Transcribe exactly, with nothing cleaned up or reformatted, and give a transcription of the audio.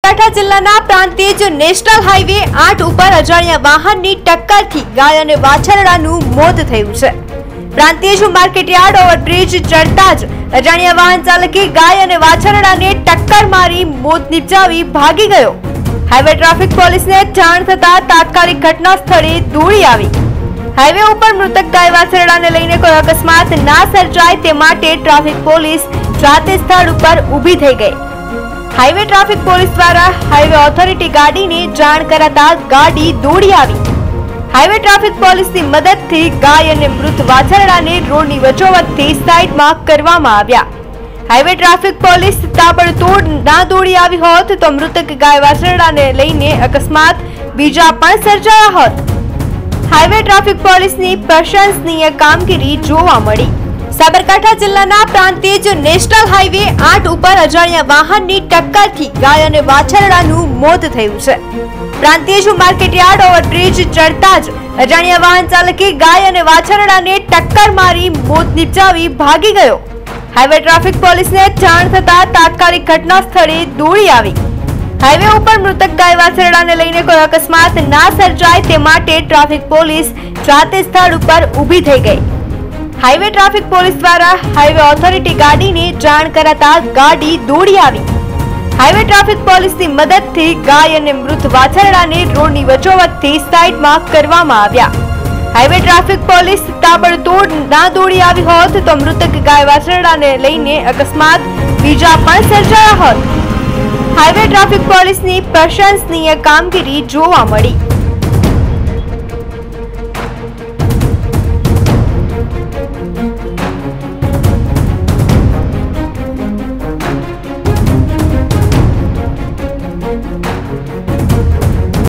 સાબરકાંઠા જિલ્લાના Prantij national highway આઠ ઉપર અજાણ્યા વાહનની ટક્કરથી ગાય અને વાછરડાનું મોત થયું છે। પ્રાંતિજ માર્કેટયાર્ડ ઓવરબ્રિજ ચડતા જ અજાણ્યા વાહન ચાલકે ગાય અને વાછરડાને ટક્કર મારી મોત નિપજાવી ભાગી ગયો। હાઈવે ટ્રાફિક પોલીસને જાણ થતા તાત્કાલિક ઘટના સ્થળે દોડી આવી। હાઈવે ઉપર મૃતક ગાય વાછરડાને લઈને કોઈ અકસ્માત ના સર્જાય તે માટે ટ્રાફિક પોલીસ રાતે સ્થળ ઉપર ઊભી થઈ ગઈ। हाईवे ट्राफिक पुलिस द्वारा हाईवे ऑथोरिटी गाड़ी ने जाण कराता गाड़ी दौड़ी आवी। हाईवे ट्राफिक पुलिस की मदद थी गाय और मृत वाछरड़ा ने रोड की वच्चोवच्च साइड में करवामां आव्या। हाईवे ट्राफिक पुलिस ताबड़तोड़ ना दौड़ी आवी होत तो मृतक गाय वाछरड़ा ने लईने अकस्मात बीजा पण सर्जाया होत। हाईवे ट्राफिक पुलिस की प्रशंसनीय कामगीरी जोवा मळी। साबरकांठा जिल्लाना प्रांतिज नेशनल हाईवे आठ ઉપર અજાણ્યા વાહનની ટક્કરથી ગાય અને વાછરડાનું મોત થયું છે। પ્રાંતિજ માર્કેટયાર્ડ ઓવરબ્રિજ ચડતા જ અજાણ્યા વાહન ચાલકે ગાય અને વાછરડાને ટક્કર મારી મોત નિપજાવી ભાગી ગયો। હાઈવે ટ્રાફિક પોલીસને જાણ થતા તાત્કાલિક ઘટના સ્થળે દોડી આવી। હાઈવે ઉપર મૃતક ગાય વાછરડાને લઈને કોઈ અકસ્માત ના સર્જાય તે માટે ટ્રાફિક પોલીસ રાતે સ્થળ ઉપર ઊભી થઈ ગઈ। हाईवे ट्राफिक पुलिस द्वारा हाईवे ऑथोरिटी गाड़ी ने जाण कराता गाड़ी दौड़ी आवी। हाईवे ट्राफिक पुलिस की मदद थी गाय और मृत वाछरड़ा ने रोड की वच्चोवच्च साइड में करवामां आव्या। हाईवे ट्राफिक पुलिस ताबड़तोड़ ना दौड़ी आवी होत तो मृतक गाय वाछरड़ा ने लईने अकस्मात बीजा पण सर्जाया होत। हाईवे ट्राफिक पुलिस की प्रशंसनीय कामगीरी जोवा मळी।